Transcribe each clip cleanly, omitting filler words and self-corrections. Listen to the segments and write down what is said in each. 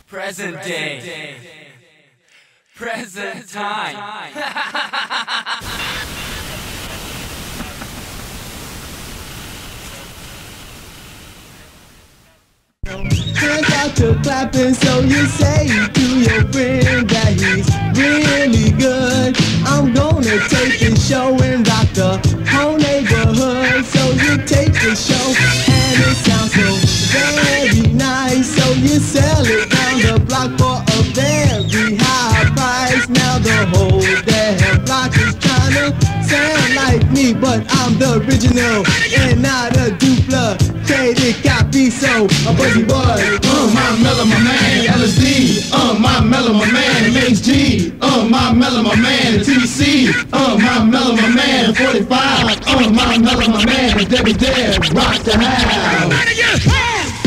Present day. Present time. Hands out to clapping, so you say to your friend that he's really good. I'm gonna take the show and rock the whole neighborhood. So you take the show and it sounds so very nice. So you sell it down the block for a very high price. Now the whole damn block is trying to sound like me, but I'm the original and not a duplicated copy. So a Buzzy Boy, my mellow, my man, LSD, my mellow, my man, Mace G, my mellow, my man, TC, my mellow, my man, 45, my mellow, my man, Debbie Deb, rock the house.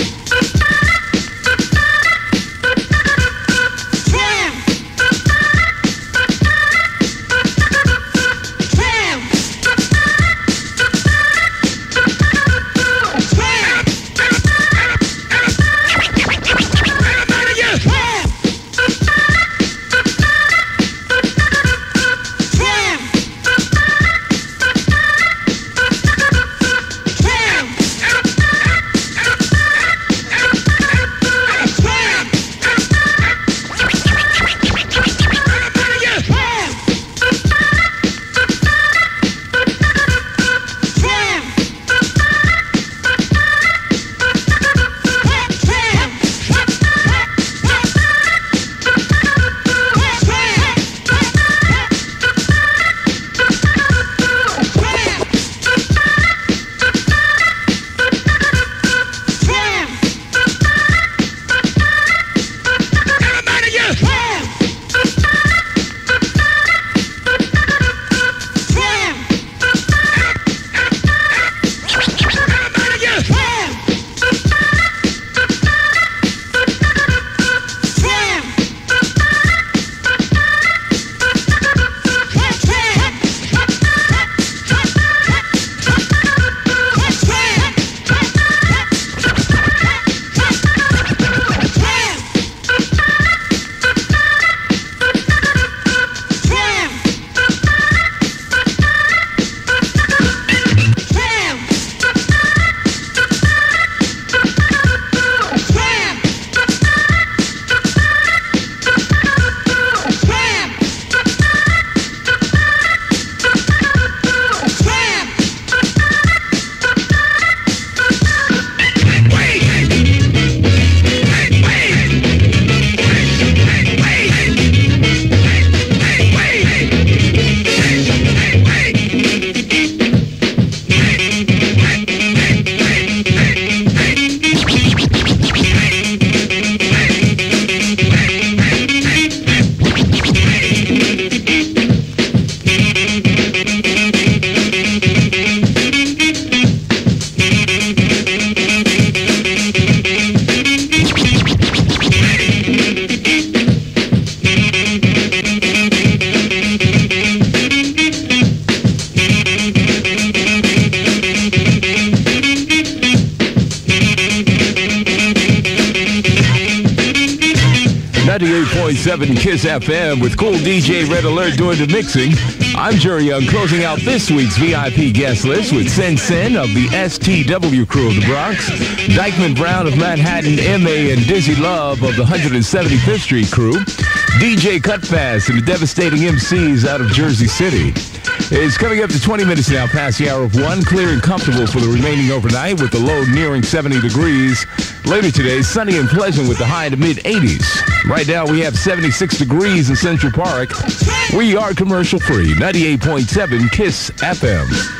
Kiss FM with cool DJ Red Alert doing the mixing. I'm Jerry Young, closing out this week's VIP guest list with Sen Sen of the STW crew of the Bronx, Dykeman Brown of Manhattan, M.A. and Dizzy Love of the 175th Street crew, DJ Cutfast and the Devastating MCs out of Jersey City. It's coming up to 20 minutes now past the hour of 1, clear and comfortable for the remaining overnight with the low nearing 70 degrees. Later today, sunny and pleasant with the high to mid-80s. Right now, we have 76 degrees in Central Park. We are commercial free. 98.7 KISS FM.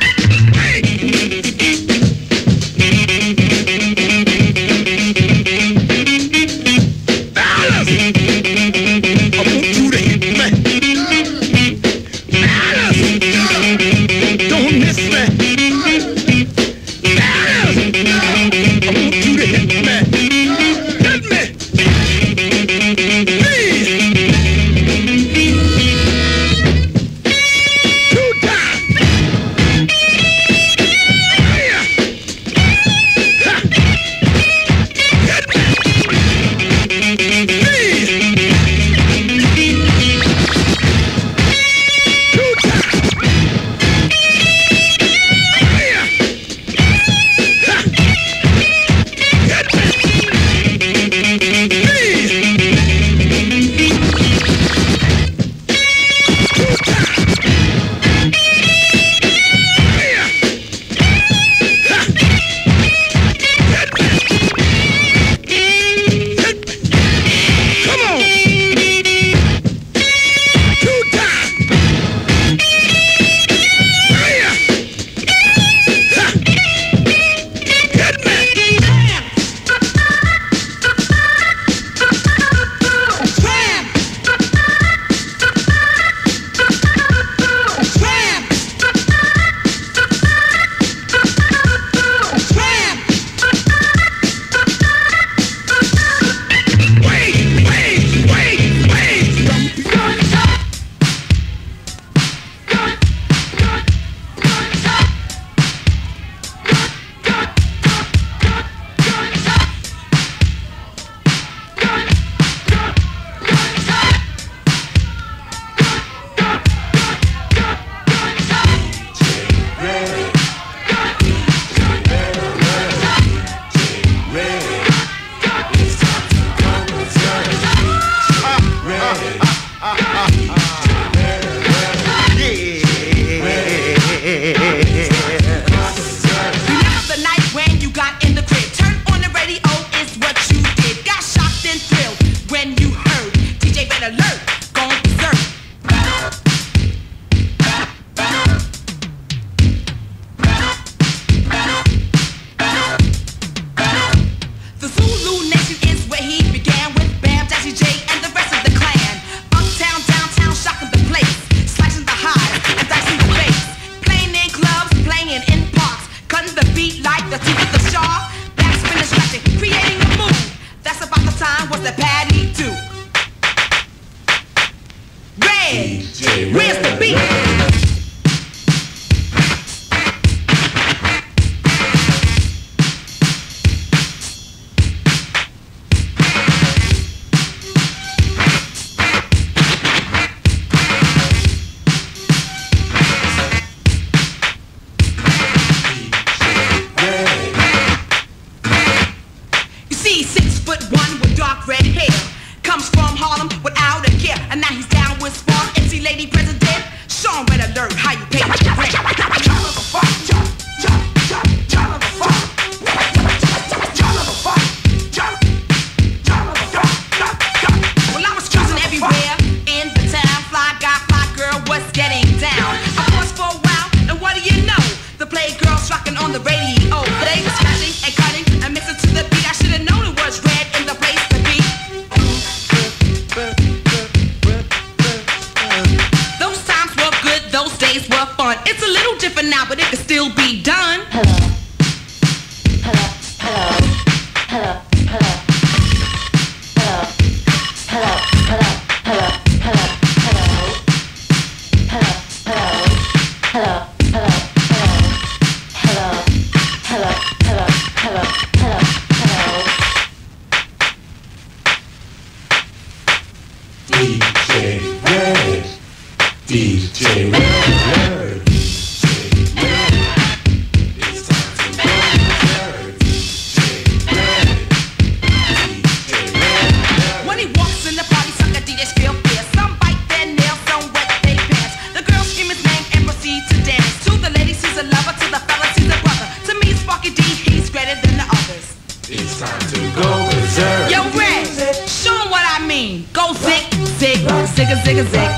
6'1" with dark red hair. Comes from Harlem without a care. And now he's down with Spawn, MC Lady President. Sean Red Alert, how you pay your rent? Well, I was cruising everywhere in the town. Fly guy, fly girl, what's getting down? I paused for a while, and what do you know? The Playgirls rocking on the radio. They was smashing and cutting and mixing to the beat. I should have known it was red in the place to be. Those times were good, those days were fun. It's a little different now, but it can still be done. DJ Red. It's time to go berserk. DJ Red. When he walks in the party, sucker DJs feel fierce. Some bite their nails, some wet their pants. The girls scream his name and proceed to dance. To the ladies, he's a lover. To the fellas, he's a brother. To me, Sparky D, he's greater than the others. It's time to go berserk. Yo, Red, show him what I mean. Go zig, zig, zig, zig, zig.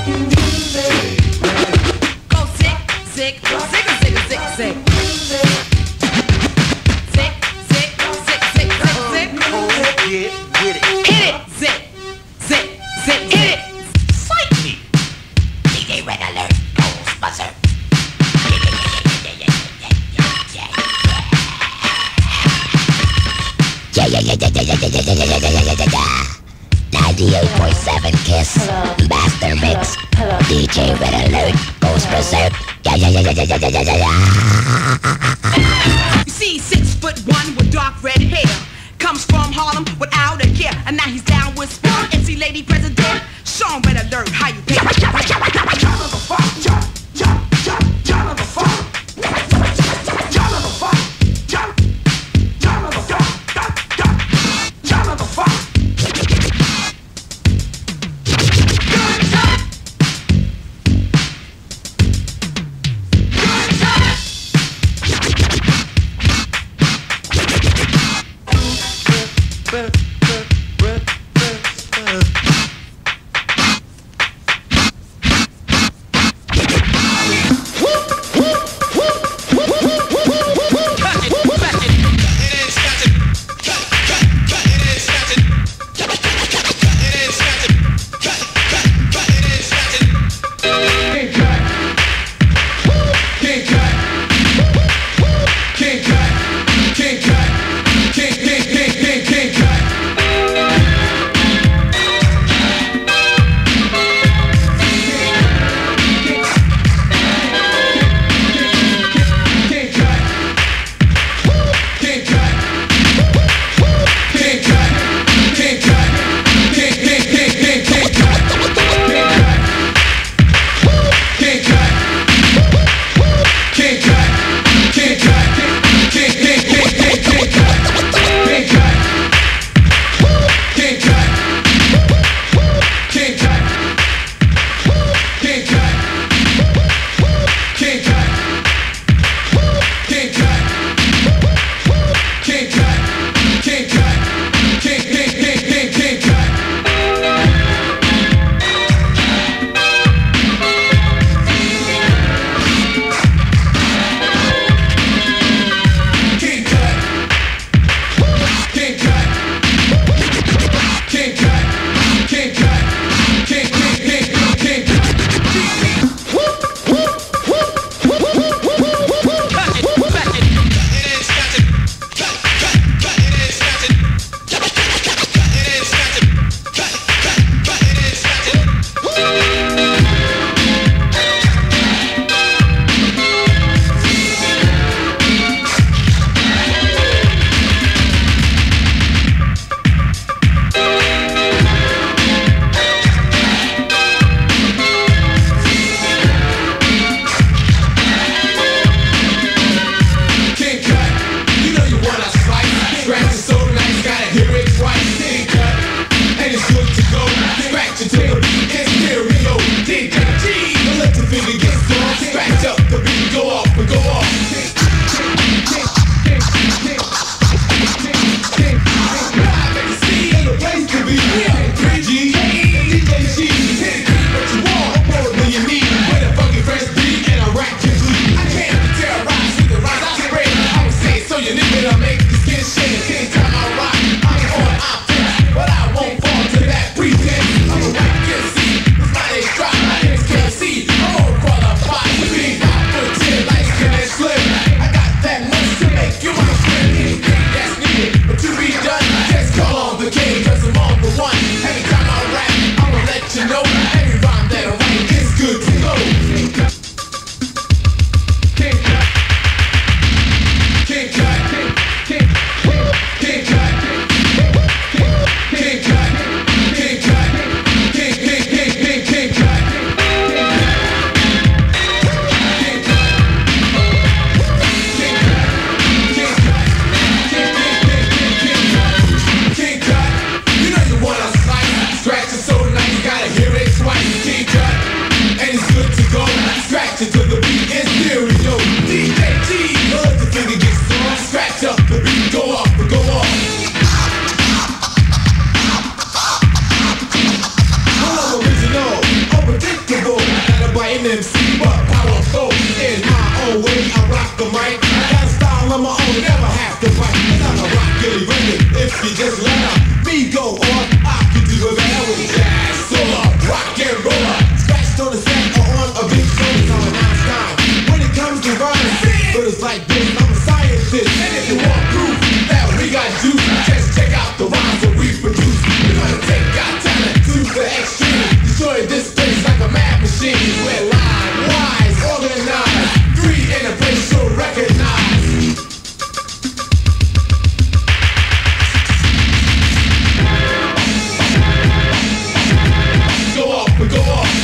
Go zig, zig, zig, zig, zig, zig. Zig, zig, zig, zig, zig, zig. Hit it, zig, zig, zig, hit it. Psych me. DJ Red Alert goes berserk. Yeah. 98.7 Kiss Master Mix. DJ Red Alert goes berserk. You see, 6'1" with dark red hair. Comes from Harlem without a care. And now he's down with Spawn, MC Lady President. Sean Red Alert, how you pay your rent? But king, dress them all for one. Every time I rap, I'ma let you know every rhyme that I write is good to go. King cut, king cut, king cut, king cut, king cut, king cut, king cut. To the beat in stereo. DJ G, let the finger get strong. Scratch up the beat, go off, go off. I'm original, unpredictable. Not a biting MC, but powerful. In my own way, I rock the mic. I got a style of my own, never have to fight. And I'm a rock Gilly Record. If you just let me go on, I can do a bad with jazz, soul, rock and roll. Scratched on the set or on a big show. But it's like this, I'm a scientist. And if you want proof that we got juice, just check out the rhymes that we produce. We're gonna take our talent to the extreme. Destroy this place like a mad machine. We're live, wise, organized. 3 in a place you'll recognize. Go off and go off.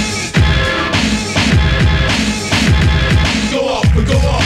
Go off and go off.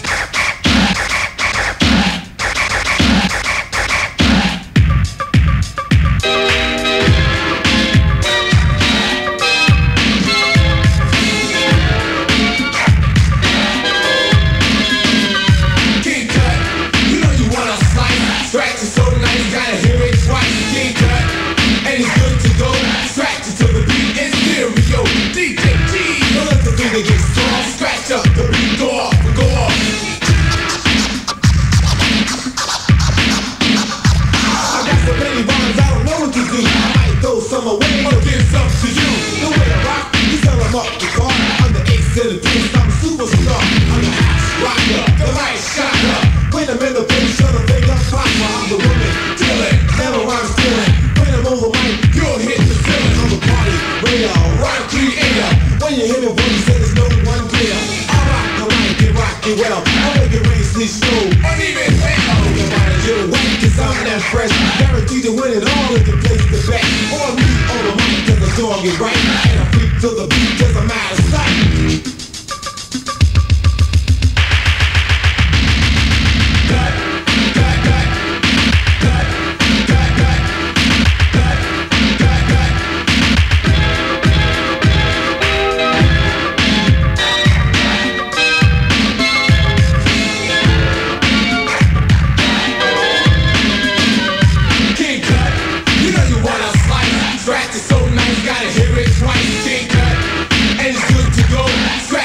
Well, I make it rain, sleep, snow. Uneven hell. You're white, cause I'm that fresh. Guaranteed to win it all if you place the bet. On me, on the mic, cause the dog is right. And I freak to the beat, cause I'm out of sight. Scratch it so nice, gotta hear it twice. King cut, and it's good to go.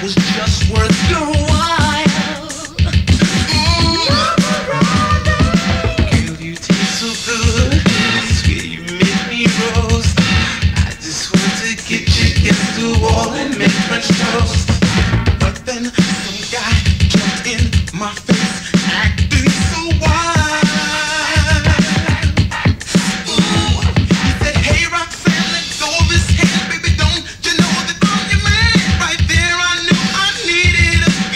was just worth your while. Girl, you taste so good, sweet, you make me roast. I just want to get you against the wall and make French toast. But then some guy jumped in my face, acting so wild. Ooh, he said, hey Roxanne, let go of his hand, baby, don't you know that I'm your man? Right there I knew I needed a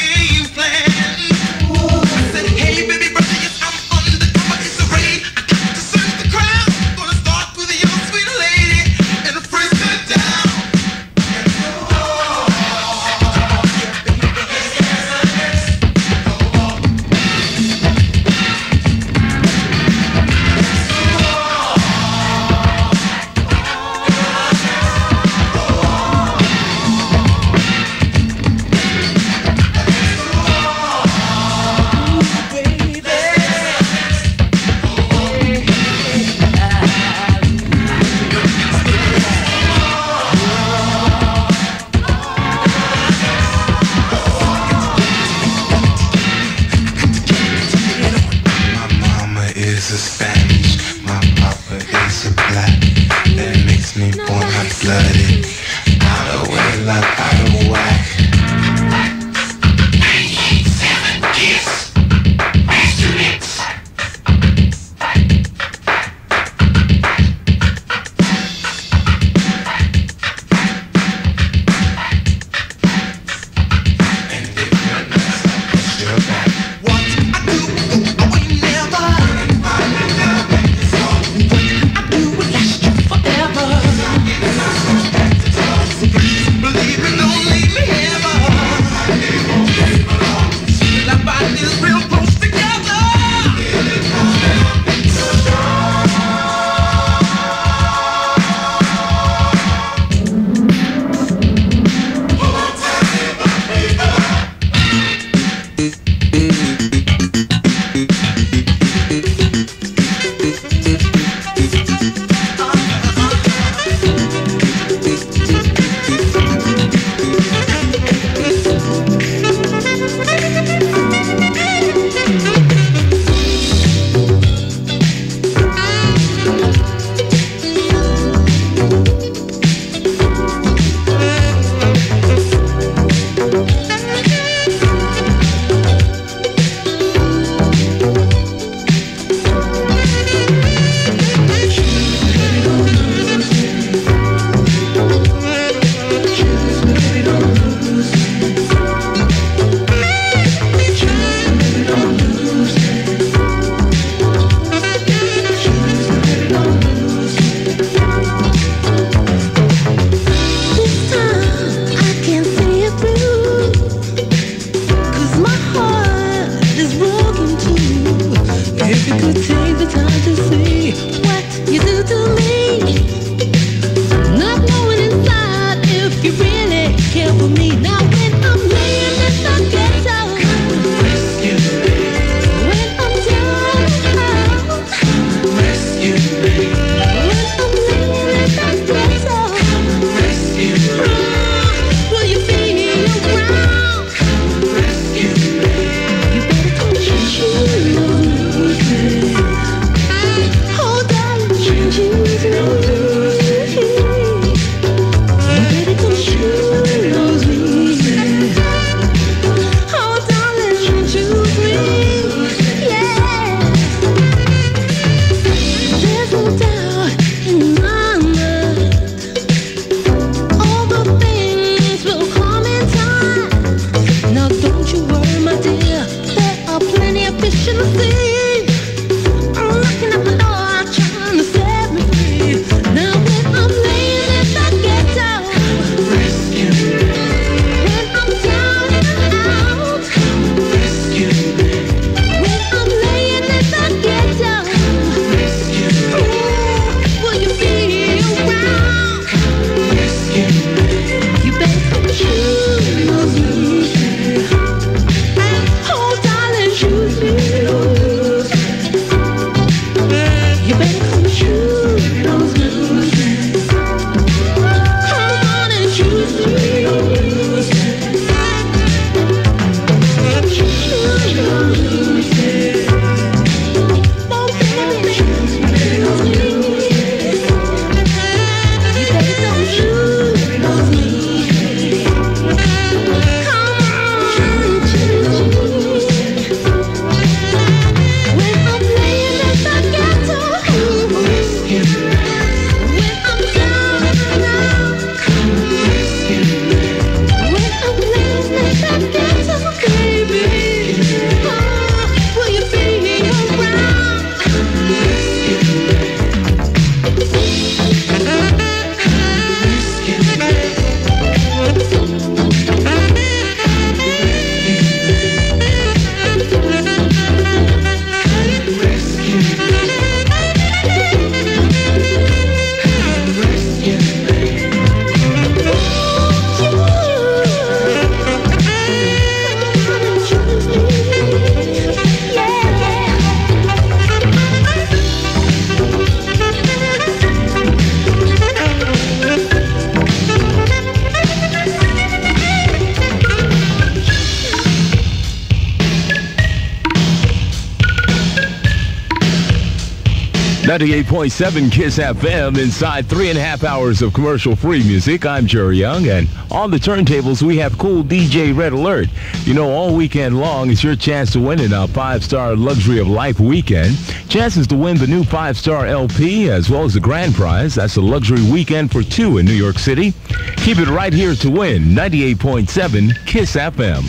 98.7 KISS FM inside 3.5 hours of commercial-free music. I'm Jerry Young, and on the turntables, we have cool DJ Red Alert. You know, all weekend long, it's your chance to win in a 5-star Luxury of Life weekend. Chances to win the new 5-star LP, as well as the grand prize. That's a luxury weekend for 2 in New York City. Keep it right here to win. 98.7 KISS FM.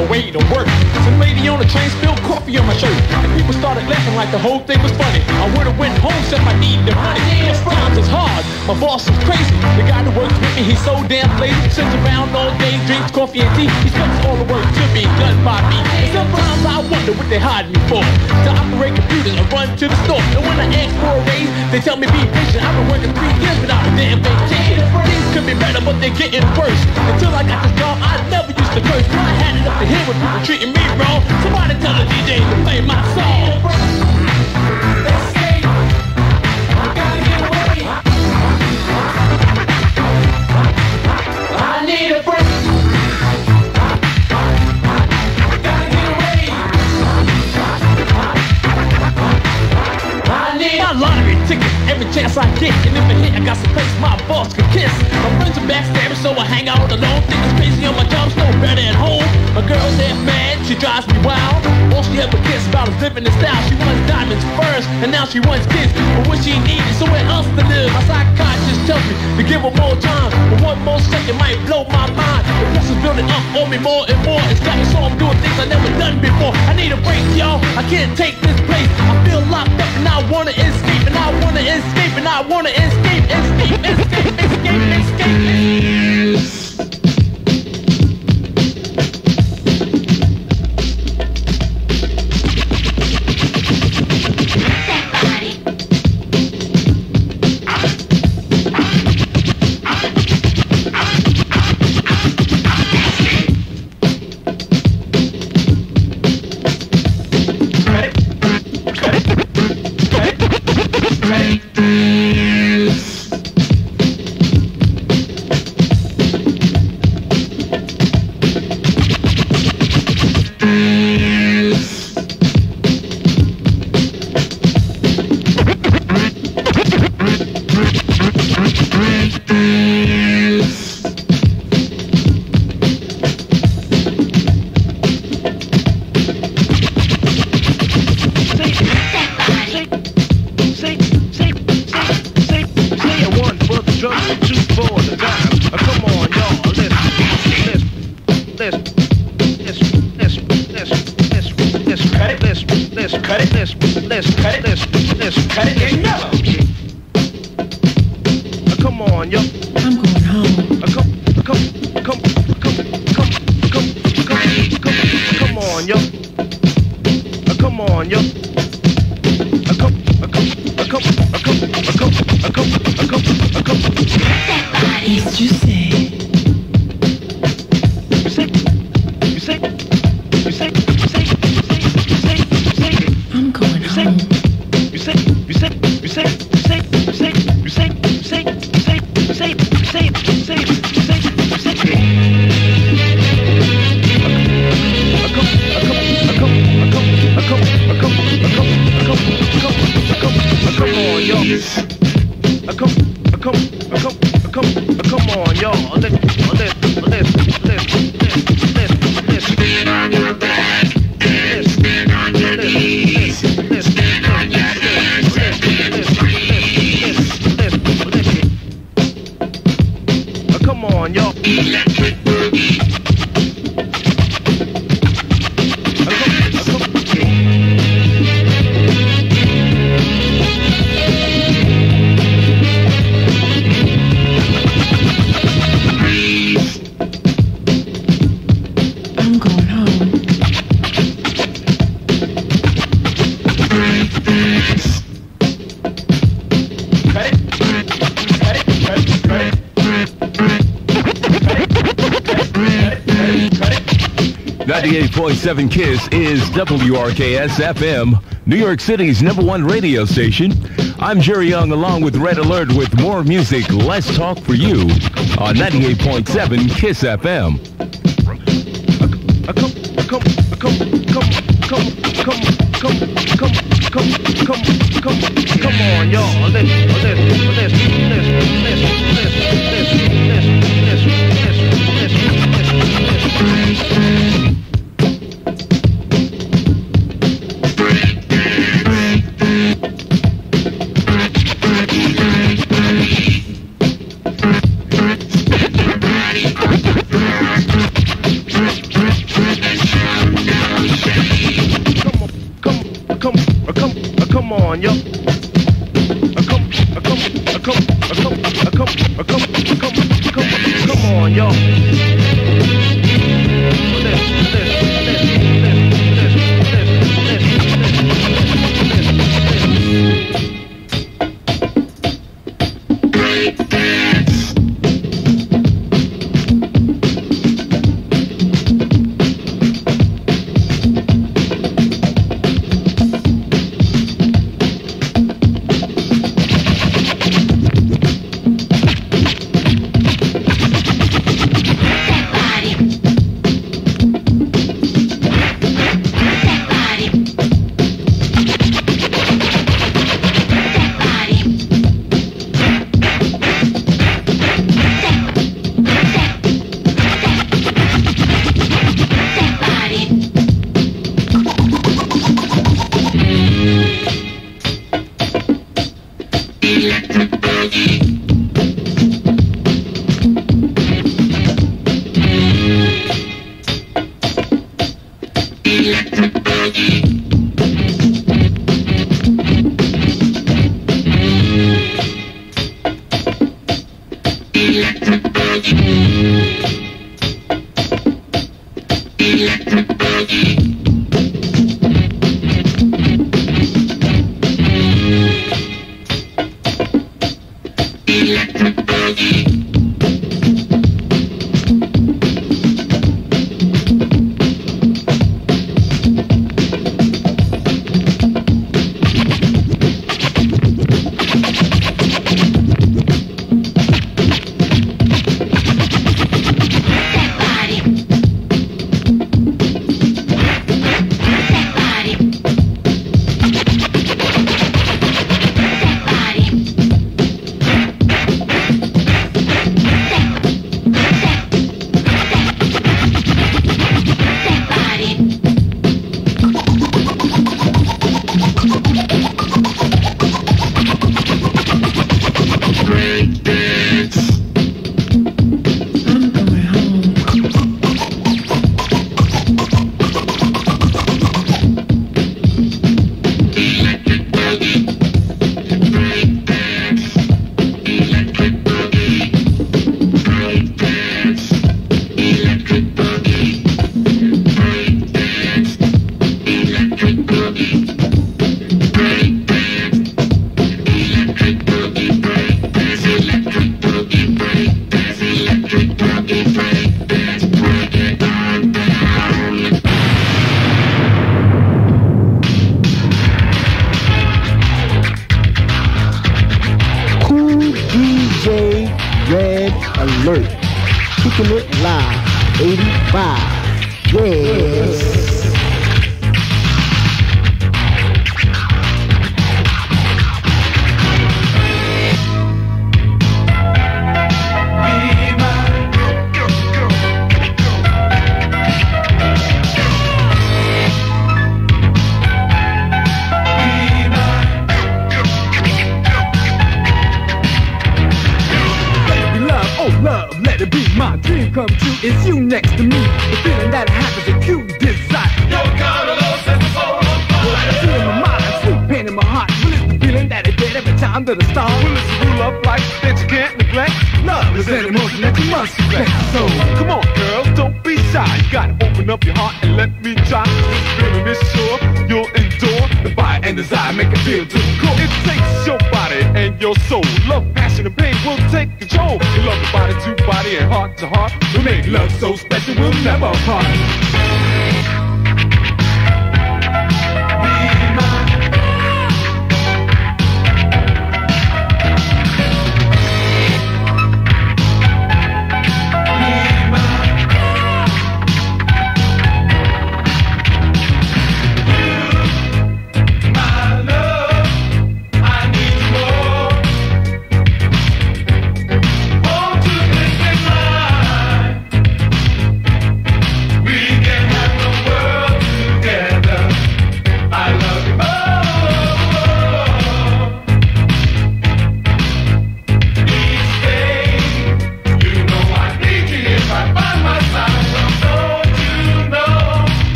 my way to work. Some lady on the train spilled coffee on my shirt, and people started laughing like the whole thing was funny. I would've went home, said I need the money. Cause times is hard, my boss is crazy. The guy that works with me, he's so damn lazy. Sits around all day, drinks coffee and tea. He spends all the work to be done by me. And sometimes I wonder what they hired me for. To operate computers and run to the store. And when I ask for a raise, they tell me be patient. I've been working 3 years without a damn vacation. Things could be better, but they're getting worse. Until I got this job, I never used to curse. I had it up to here with people treating me wrong. Somebody tell the DJ to play my song. I need a break. I need a lottery ticket every chance I get. And if it hit, I got some place my boss could kiss. My friends are backstabbing, so I hang out alone. Think it's crazy on my job, no better at home. My girl's half mad, she drives me wild. All she ever cares about is living in style. She wants diamonds first, and now she wants kids. But what she needs is somewhere else to live. My psychiatrist tells me to give her more time, but one more second might blow my mind. The pressure's building up on me more and more. It's got me so I'm doing things I never done before. I need a break, y'all. I can't take this place. I feel locked up and I wanna escape, and I wanna escape, and I wanna escape, escape, escape, escape, escape. .7 KISS is WRKS-FM, New York City's #1 radio station. I'm Jerry Young along with Red Alert with more music, less talk for you on 98.7 KISS FM. Come on, y'all. Come on, y'all. We can have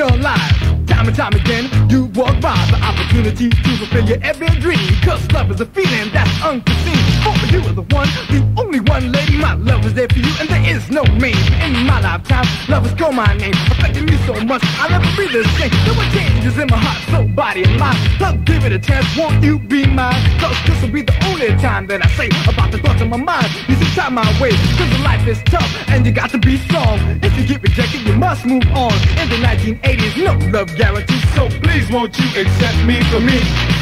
your life. Time and time again, you walk by the opportunity to fulfill your every dream. Cause love is a feeling that's unforeseen. For you are the one, the only one, lady. My love is there for you and there is no mean. In my lifetime, love has called my name, affecting me so much, I'll never be the same. There were changes in my heart, soul, body, and mind. Love, give it a chance, won't you be mine? Cause this will be the only time that I say about the thoughts in my mind. You should try my way, cause life is tough and you got to be strong. If you get rejected, you must move on. In the 1980s, no love guarantee, so please won't you accept me for me?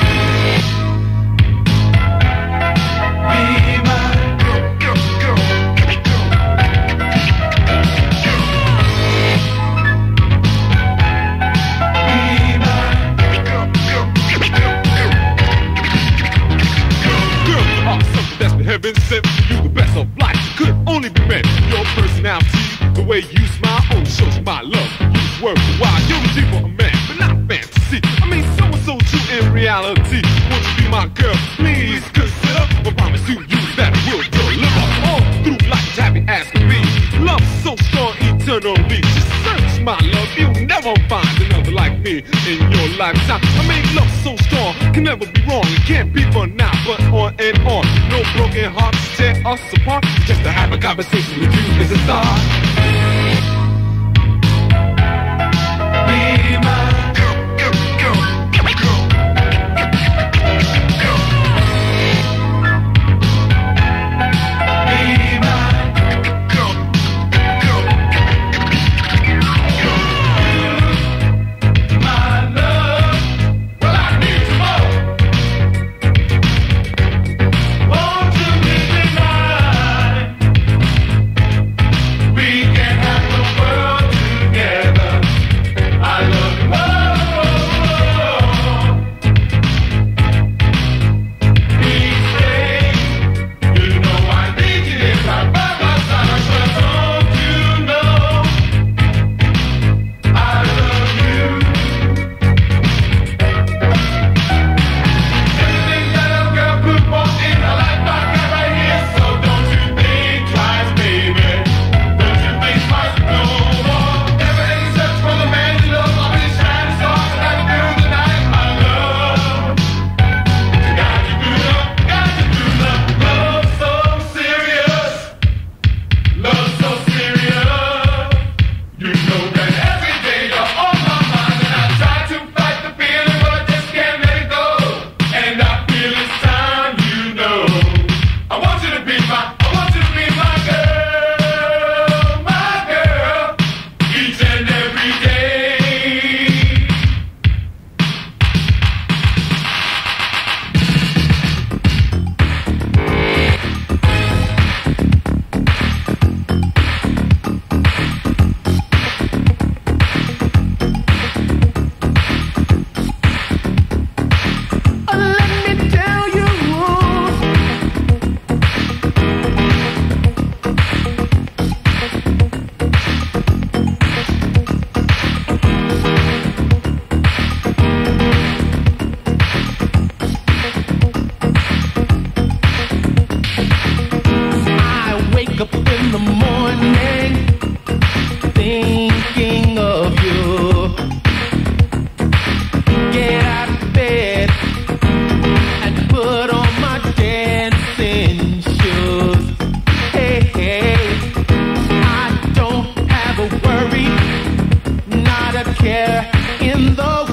Be my girl, girl, girl, girl. Be my girl, girl, girl, girl. Girl, you are something that's been heaven sent for you. The best of life could only be meant. Your personality, the way you smile, oh, shows my love. You've worked a while, you're a deeper man, but not fantasy. I mean, so true in reality. Won't you be my girl? Please consider. I promise you that will deliver. All through life, happy as can be. Love so strong eternally. Just search my love, you'll never find another like me in your lifetime. I mean, love so strong, can never be wrong. It can't be for now, but on and on. No broken hearts tear us apart. Just to have a conversation with you is a start. Be my care in the